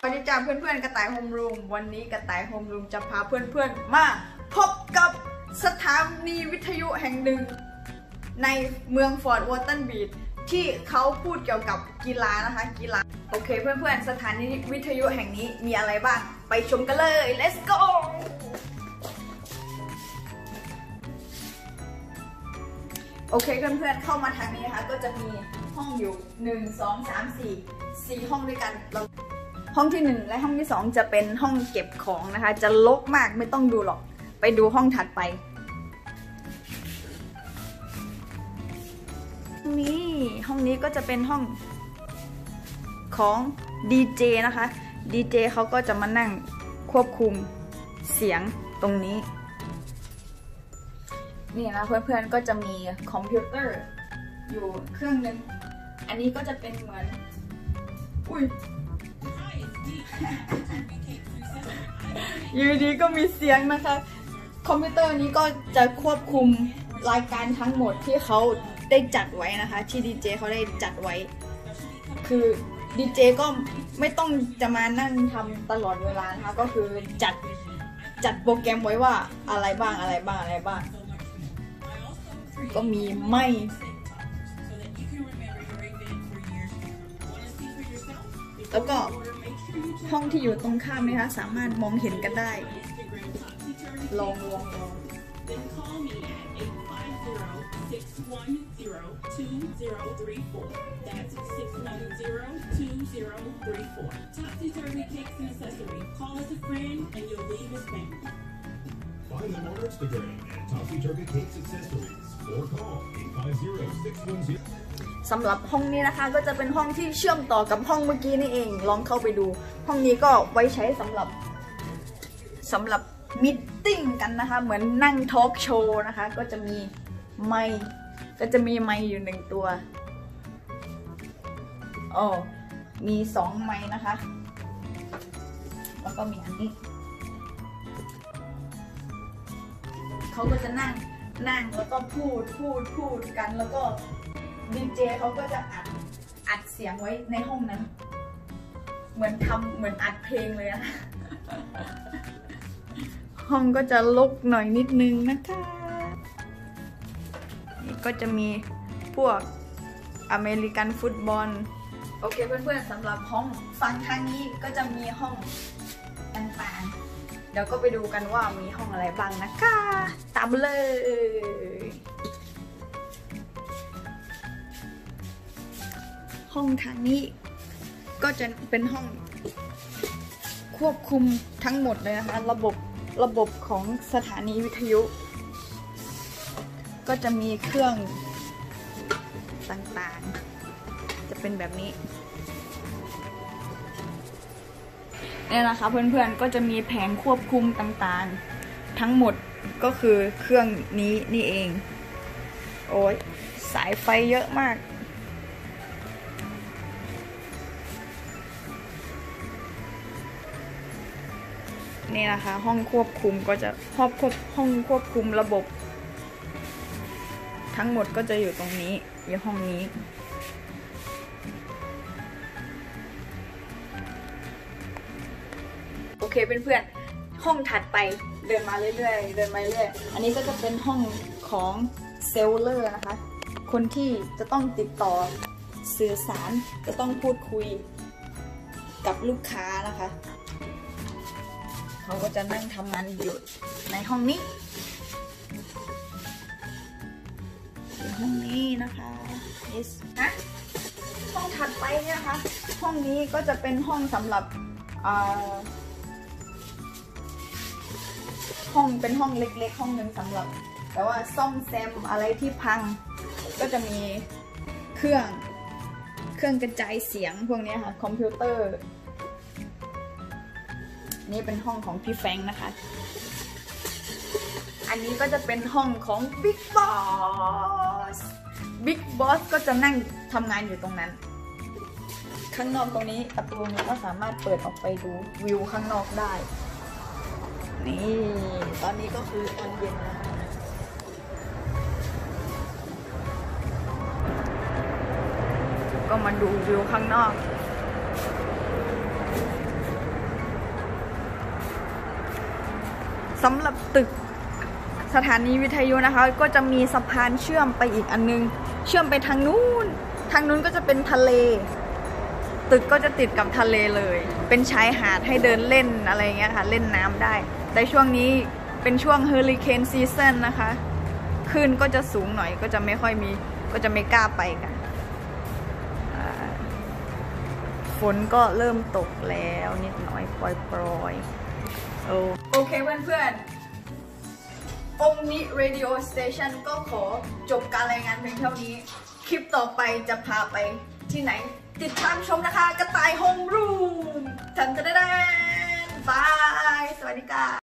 สวัสดีจ้าเพื่อนๆกระต่ายโฮมรูมวันนี้กระต่ายโฮมรูมจะพาเพื่อนๆมาพบกับสถานีวิทยุแห่งหนึ่งในเมืองฟอร์ตวอเทนบีชที่เขาพูดเกี่ยวกับกีฬานะคะกีฬาโอเคเพื่อนๆสถานีวิทยุแห่งนี้มีอะไรบ้างไปชมกันเลย let's go โอเคเพื่อนๆเข้ามาทางนี้นะคะก็จะมีห้องอยู่1 2 3 4ห้องด้วยกันห้องที่1และห้องที่2จะเป็นห้องเก็บของนะคะจะรกมากไม่ต้องดูหรอกไปดูห้องถัดไปห้องนี้ก็จะเป็นห้องของดีเจนะคะดีเจเขาก็จะมานั่งควบคุมเสียงตรงนี้นี่นะเพื่อนๆก็จะมีคอมพิวเตอร์อยู่เครื่องนึงอันนี้ก็จะเป็นเหมือนอุ้ยอยู่ดีก็มีเสียงนะคะคอมพิวเตอร์นี้ก็จะควบคุมรายการทั้งหมดที่เขาได้จัดไว้นะคะที่ดีเจเขาได้จัดไว้คือดีเจก็ไม่ต้องจะมานั่งทำตลอดเวลานะคะก็คือจัดโปรแกรมไว้ว่าอะไรบ้างก็มีไม้แล้วก็ห้องที่อยู่ตรงข้ามนะคะสามารถมองเห็นกันได้ลอง Find them on Instagram at Topsy Turkey Cakes Accessories or call 850-610. สำหรับห้องนี้นะคะก็จะเป็นห้องที่เชื่อมต่อกับห้องเมื่อกี้นี่เองลองเข้าไปดูห้องนี้ก็ไว้ใช้สำหรับมีตติ้งกันนะคะเหมือนนั่งทอล์กโชว์นะคะก็จะมีไมค์อยู่1ตัวมี2ไมค์นะคะแล้วก็มีอันนี้เขาก็จะนั่งแล้วก็พูดกันแล้วก็ดีเจเขาก็จะอัดเสียงไว้ในห้องนั้นเหมือนอัดเพลงเลยอะห้องก็จะรกหน่อยนิดนึงนะคะนี่ก็จะมีพวกอเมริกันฟุตบอลโอเคเพื่อนๆสำหรับห้องฝั่งทางนี้ก็จะมีห้องต่างๆเดี๋ยวก็ไปดูกันว่ามีห้องอะไรบ้างนะคะตามเลยห้องทางนี้ก็จะเป็นห้องควบคุมทั้งหมดเลยนะคะระบบของสถานีวิทยุก็จะมีเครื่องต่างๆจะเป็นแบบนี้เนี่ยนะคะเพื่อนๆก็จะมีแผงควบคุมต่างๆทั้งหมดก็คือเครื่องนี้นี่เองโอ้ยสายไฟเยอะมากนี่นะคะห้องควบคุมก็จะห้องควบคุมระบบทั้งหมดก็จะอยู่ตรงนี้อยู่ห้องนี้โอเคเพื่อนๆห้องถัดไปเดินมาเรื่อยอันนี้ก็จะเป็นห้องของเซลเลอร์นะคะคนที่จะต้องติดต่อสื่อสารจะต้องพูดคุยกับลูกค้านะคะเขาก็จะนั่งทำงานอยู่ในห้องนี้ห้องนี้นะคะห้องถัดไปเนี่ยนะคะห้องนี้ก็จะเป็นห้องสำหรับเป็นห้องเล็กๆห้องหนึ่งสำหรับแต่ว่าซ่อมแซมอะไรที่พังก็จะมีเครื่องกระจายเสียงพวกนี้ค่ะคอมพิวเตอร์นี่เป็นห้องของพี่แฟงนะคะอันนี้ก็จะเป็นห้องของ Big Boss ก็จะนั่งทำงานอยู่ตรงนั้นข้างนอกตรงนี้ประตูนี้ก็สามารถเปิดออกไปดูวิวข้างนอกได้นี่ตอนนี้ก็คือตอนเย็นแล้วก็มาดูวิวข้างนอกสำหรับตึกสถานีวิทยุนะคะก็จะมีสะพานเชื่อมไปอีกอันนึงเชื่อมไปทางนู้นก็จะเป็นทะเลตึกก็จะติดกับทะเลเลยเป็นชายหาดให้เดินเล่นอะไรเงี้ยค่ะเล่นน้ำได้แต่ช่วงนี้เป็นช่วงเฮอริเคนซีซั่นนะคะคลื่นก็จะสูงหน่อยก็จะไม่ค่อยมีก็จะไม่กล้าไปกันฝนก็เริ่มตกแล้วนิดหน่อยปล่อยโอเคเพื่อนๆองค์นี้ Radio Station ก็ขอจบการรายงานเพียงเท่านี้คลิปต่อไปจะพาไปที่ไหนติดตามชมนะคะกระต่ายโฮมรูมทันบาย สวัสดีค่ะ